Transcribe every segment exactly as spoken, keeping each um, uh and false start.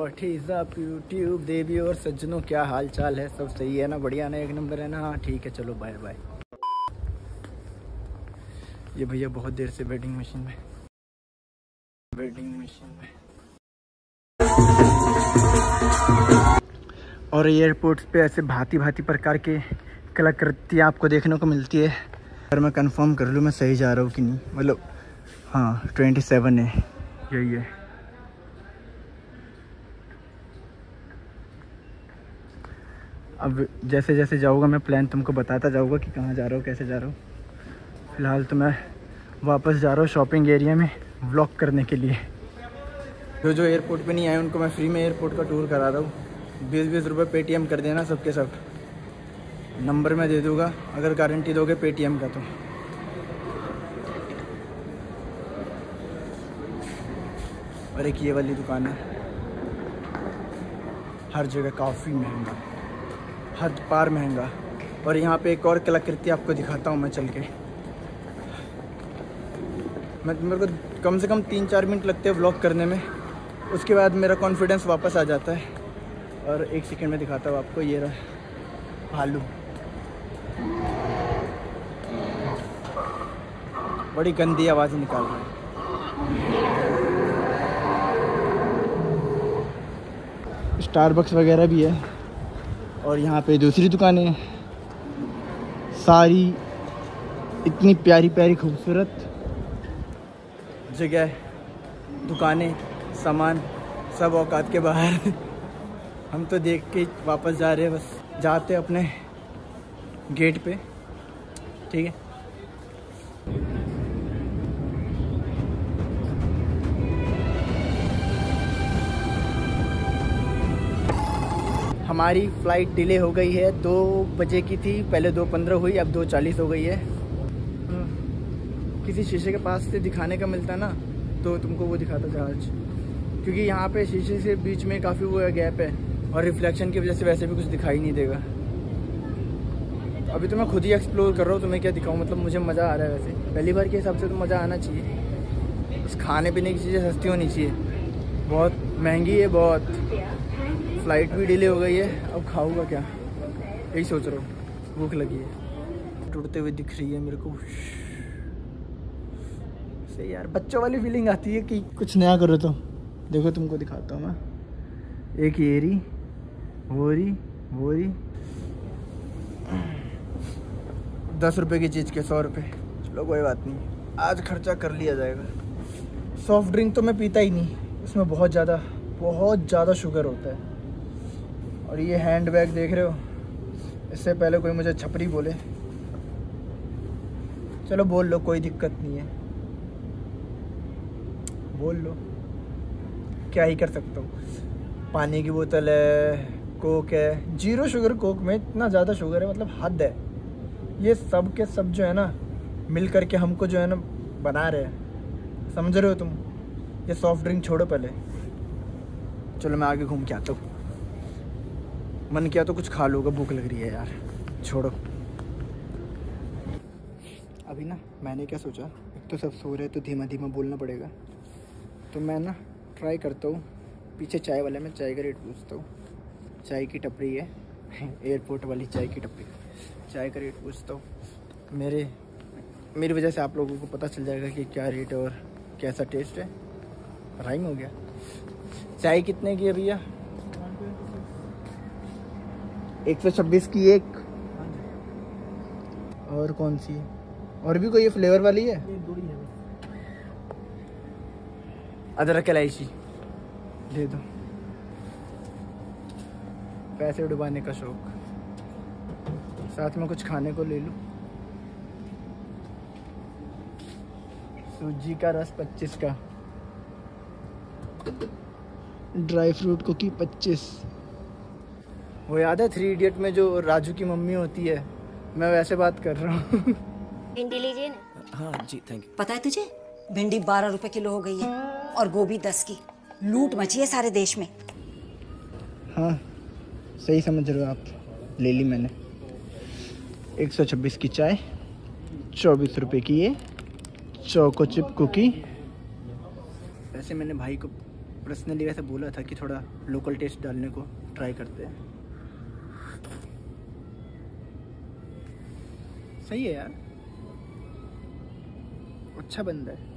What is up YouTube देवी और सज्जनों, क्या हाल चाल है? सब सही है ना? बढ़िया ना? एक नंबर है ना? हाँ ठीक है, चलो बाय बाय। ये भैया बहुत देर से वेडिंग मशीन में वेडिंग मशीन में और एयरपोर्ट्स पे ऐसे भांति भांति प्रकार के कलाकृतियाँ आपको देखने को मिलती है। अगर मैं कंफर्म कर लूँ मैं सही जा रहा हूँ कि नहीं, मतलब हाँ ट्वेंटी सेवन है, यही है। अब जैसे जैसे जाऊँगा मैं प्लान तुमको बताता जाऊँगा कि कहाँ जा रहा हूँ, कैसे जा रहा हूँ। फ़िलहाल तो मैं वापस जा रहा हूँ शॉपिंग एरिया में व्लॉग करने के लिए। जो जो एयरपोर्ट पे नहीं आए उनको मैं फ्री में एयरपोर्ट का टूर करा रहा हूँ। बीस बीस रुपये पेटीएम कर देना सबके सब, नंबर मैं दे दूँगा अगर गारंटी दोगे पेटीएम का। तो और एक ये वाली दुकान है, हर जगह काफ़ी महंगा, हद पार महंगा। और यहाँ पे एक और कलाकृति आपको दिखाता हूँ मैं चल के। मैं मेरे को कम से कम तीन चार मिनट लगते हैं व्लॉग करने में, उसके बाद मेरा कॉन्फिडेंस वापस आ जाता है। और एक सेकंड में दिखाता हूँ आपको, ये रहा भालू, बड़ी गंदी आवाज़ निकाल रहा है। स्टारबक्स वगैरह भी है और यहाँ पे दूसरी दुकानें सारी इतनी प्यारी प्यारी खूबसूरत जगह, दुकानें, सामान सब औकात के बाहर। हम तो देख के वापस जा रहे हैं, बस जाते अपने गेट पे, ठीक है। हमारी फ़्लाइट डिले हो गई है, दो बजे की थी, पहले दो पंद्रह हुई, अब दो चालीस हो गई है। किसी शीशे के पास से दिखाने का मिलता ना तो तुमको वो दिखाता जहाज, क्योंकि यहाँ पे शीशे से बीच में काफ़ी वो गैप है और रिफ्लेक्शन की वजह से वैसे भी कुछ दिखाई नहीं देगा। अभी तो मैं खुद ही एक्सप्लोर कर रहा हूँ, तो मैं क्या दिखाऊँ, मतलब मुझे मज़ा आ रहा है। वैसे पहली बार के हिसाब से तो मज़ा आना चाहिए। बस खाने पीने की चीज़ें सस्ती होनी चाहिए, बहुत महंगी है बहुत। फ़्लाइट भी डिले हो गई है, अब खाऊंगा क्या, यही सोच रहा हूँ। भूख लगी है, टूटते हुए दिख रही है मेरे को से यार। बच्चों वाली फीलिंग आती है कि कुछ नया करो। तो देखो तुमको दिखाता हूँ मैं, एक ये रही, वो रही, वो रही, दस रुपए की चीज़ के सौ रुपये। चलो कोई बात नहीं, आज खर्चा कर लिया जाएगा। सॉफ्ट ड्रिंक तो मैं पीता ही नहीं, उसमें बहुत ज़्यादा बहुत ज़्यादा शुगर होता है। और ये हैंड बैग देख रहे हो, इससे पहले कोई मुझे छपरी बोले, चलो बोल लो, कोई दिक्कत नहीं है, बोल लो, क्या ही कर सकता हूँ। पानी की बोतल है, कोक है, जीरो शुगर कोक में इतना ज़्यादा शुगर है, मतलब हद है। ये सब के सब जो है ना मिल करके हमको जो है ना बना रहे हैं, समझ रहे हो तुम। ये सॉफ्ट ड्रिंक छोड़ो पहले, चलो मैं आगे घूम के आता हूँ। मन किया तो कुछ खा लूँगा, भूख लग रही है यार, छोड़ो। अभी ना मैंने क्या सोचा, एक तो सब सो रहे तो धीमा धीमा बोलना पड़ेगा, तो मैं ना ट्राई करता हूँ पीछे चाय वाले में चाय का रेट पूछता हूँ। चाय की टपरी है एयरपोर्ट वाली चाय की टपरी, चाय का रेट पूछता हूँ। मेरे मेरी वजह से आप लोगों को पता चल जाएगा कि क्या रेट है और कैसा टेस्ट है। राइम हो गया। चाय कितने की है भैया? एक सौ छब्बीस की एक। और कौन सी, और भी कोई ये फ्लेवर वाली है? अदरक इलायची दे दो, पैसे डुबाने का शौक, साथ में कुछ खाने को ले लूं। सूजी का रस पच्चीस का, ड्राई फ्रूट कुकी पच्चीस। वो याद है थ्री इडियट में जो राजू की मम्मी होती है, मैं वैसे बात कर रहा हूँ। भिंडी लीजिए ना। हाँ जी थैंक यू। पता है तुझे, भिंडी बारह रुपए किलो हो गई है और गोभी दस की। लूट मची है सारे देश में। हाँ सही समझ रहे हो आप, ले ली मैंने। एक सौ छब्बीस की चाय, चौबीस रुपए की ये चोको चिप कुकी। वैसे मैंने भाई को पर्सनली वैसे बोला था कि थोड़ा लोकल टेस्ट डालने को ट्राई करते हैं। सही है यार, अच्छा बंदा है।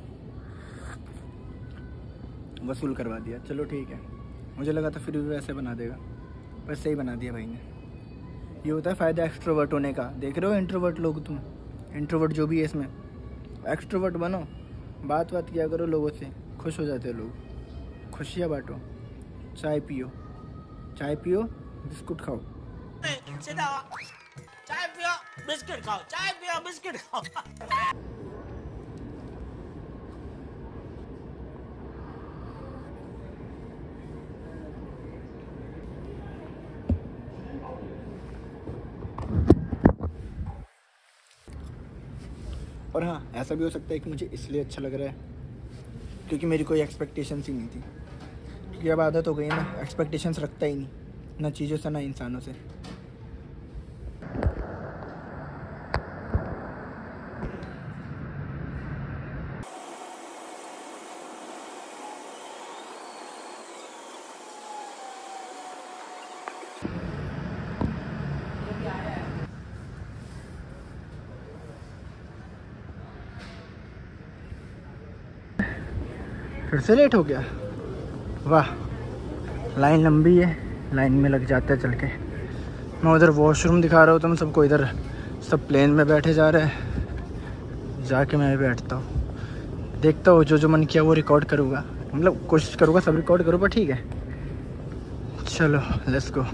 वसूल करवा दिया, चलो ठीक है। मुझे लगा था फिर भी वैसे बना देगा, पर सही बना दिया भाई ने। ये होता है फ़ायदा एक्सट्रोवर्ट होने का। देख रहे हो इंट्रोवर्ट लोग, तुम इंट्रोवर्ट जो भी है इसमें, एक्सट्रोवर्ट बनो, बात बात किया करो लोगों से, खुश हो जाते हैं लोग। खुशियाँ बांटो, चाय पियो, चाय पियो बिस्कुट खाओ। चाय पियो बिस्किट खाओ, चाय पियो बिस्किट खाओ। और हाँ, ऐसा भी हो सकता है कि मुझे इसलिए अच्छा लग रहा है क्योंकि मेरी कोई एक्सपेक्टेशंस ही नहीं थी। क्योंकि अब आदत हो गई है ना, एक्सपेक्टेशंस रखता ही नहीं, ना चीज़ों से ना इंसानों से। फिर से लेट हो गया, वाह। लाइन लंबी है, लाइन में लग जाता है चल के। मैं उधर वॉशरूम दिखा रहा हूँ तुम सबको, इधर सब प्लेन में बैठे जा रहे हैं। जाके मैं भी बैठता हूँ, देखता हूँ जो जो मन किया वो रिकॉर्ड करूँगा, मतलब कोशिश करूँगा सब रिकॉर्ड करूँ, पर ठीक है चलो लेट्स गो।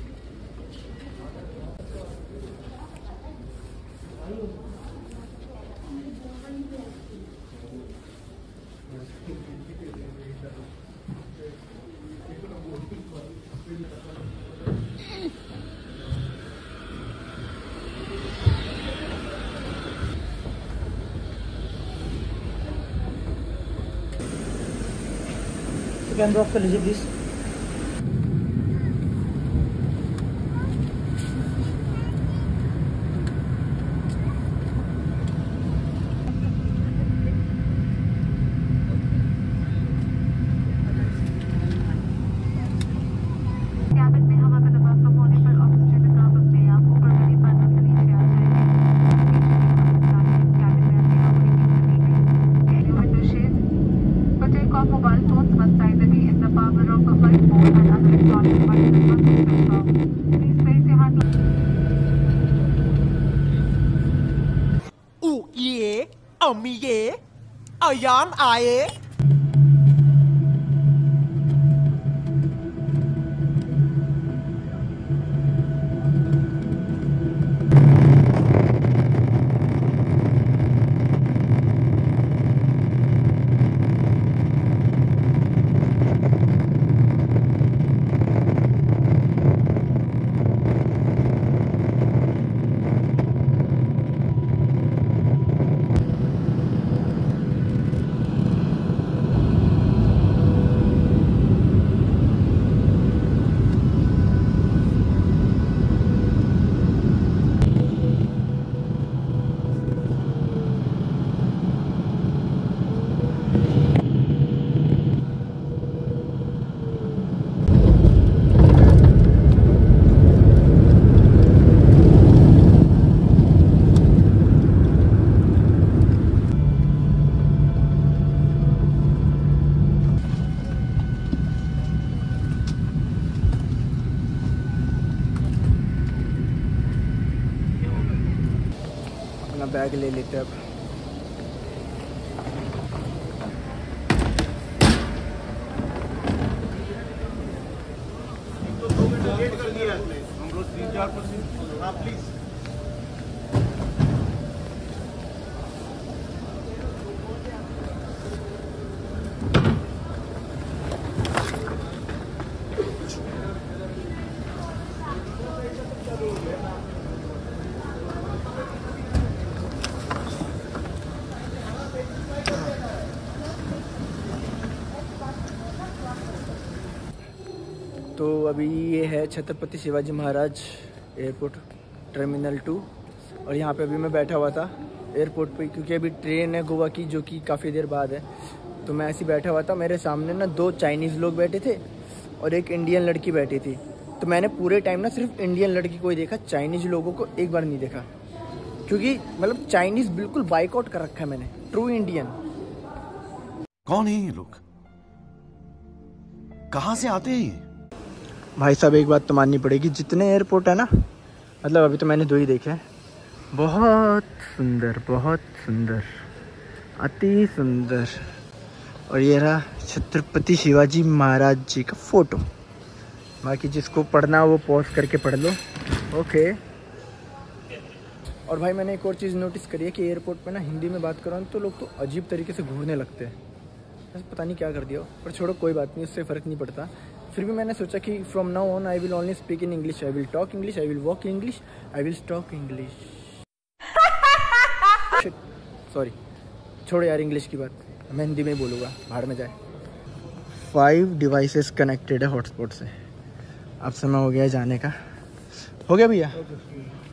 कैमरा ऑफ कर लीजिए please. Omiye, ayam aye. Bag ले लेते अब। प्लीज तो अभी ये है Chhatrapati Shivaji Maharaj airport terminal two, और यहाँ पे अभी मैं बैठा हुआ था एयरपोर्ट पे, क्योंकि अभी ट्रेन है गोवा की जो कि काफ़ी देर बाद है। तो मैं ऐसे ही बैठा हुआ था, मेरे सामने ना दो चाइनीज़ लोग बैठे थे और एक इंडियन लड़की बैठी थी। तो मैंने पूरे टाइम ना सिर्फ इंडियन लड़की को ही देखा, चाइनीज़ लोगों को एक बार नहीं देखा, क्योंकि मतलब चाइनीज़ बिल्कुल बाइकआउट कर रखा है मैंने। True Indian. कौन है ये लोग, कहाँ से आते हैं ये? भाई साहब एक बात तो माननी पड़ेगी, जितने एयरपोर्ट है ना, मतलब अभी तो मैंने दो ही देखे हैं, बहुत सुंदर, बहुत सुंदर, अति सुंदर। और ये रहा छत्रपति शिवाजी महाराज जी का फ़ोटो। बाकी जिसको पढ़ना हो वो पॉज करके पढ़ लो। ओके। और भाई मैंने एक और चीज़ नोटिस करी है कि एयरपोर्ट पे ना हिंदी में बात करो तो लोग तो अजीब तरीके से घूरने लगते हैं। बस पता नहीं क्या कर दिया हो, पर छोड़ो कोई बात नहीं, उससे फ़र्क नहीं पड़ता। फिर भी मैंने सोचा कि from now on I will only speak in English, I will talk English, I will walk English, I will talk English. Sorry, छोड़ो यार इंग्लिश की बात, मैं हिंदी में ही बोलूँगा, बाहर में जाए। फाइव डिवाइसेस कनेक्टेड है हॉटस्पॉट से। अब समय हो गया है जाने का। हो गया भैया?